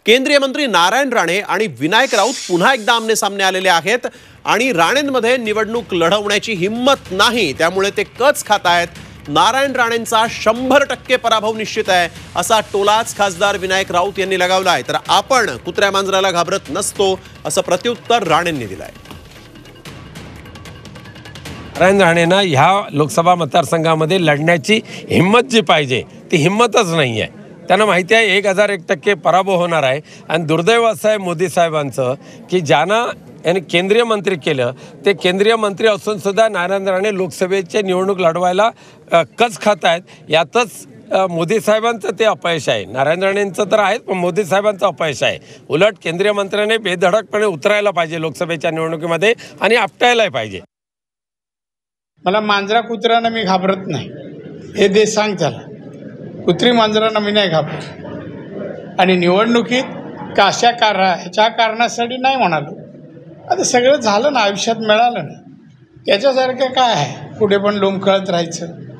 केंद्रीय मंत्री नारायण राणे आणि विनायक राऊत पुन्हा एकदा आमने-सामने आलेले आहेत आणि राणेंमध्ये निवडणूक लढवण्याची हिम्मत नाही, त्यामुळे ते कच खात आहेत. नारायण राणेंचा 100% पराभव निश्चित आहे असा टोलाच खासदार विनायक राऊत यांनी लगावलाय. तर आपण कुत्र्या मांजराला घाबरत नसतो असं प्रत्युत्तर राणेंनी दिलंय. नारायण राणेंना ह्या लोकसभा मतदारसंघामध्ये लढण्याची हिम्मत जी पाहिजे ती हिम्मतच नाही आहे. त्यांना माहिती आहे 1001% पराभव होणार आहे. आणि दुर्दैव असं आहे मोदी साहेबांचं की ज्यांना यांनी केंद्रीय मंत्री केलं ते केंद्रीय मंत्री असून सुद्धा नारायण राणे लोकसभेची निवडणूक लढवायला कच खात आहेत. यातच मोदी साहेबांचं ते अपयश आहे. नारायण राणेंचं तर आहेच, पण मोदी साहेबांचं अपयश आहे. उलट केंद्रीय मंत्र्याने बेधडकपणे उतरायला पाहिजे लोकसभेच्या निवडणुकीमध्ये आणि आपटायलाही पाहिजे. मला मांजरा कुत्र्यांना मी घाबरत नाही, हे देश सांग त्याला. कुत्री मांजरांना मी नाही घाबरत. आणि निवडणुकीत का अशा ह्याच्या कारणासाठी नाही म्हणालो. आता सगळं झालं ना, आयुष्यात मिळालं ना, त्याच्यासारखं काय आहे पुढे पण लोंबकळत राहायचं.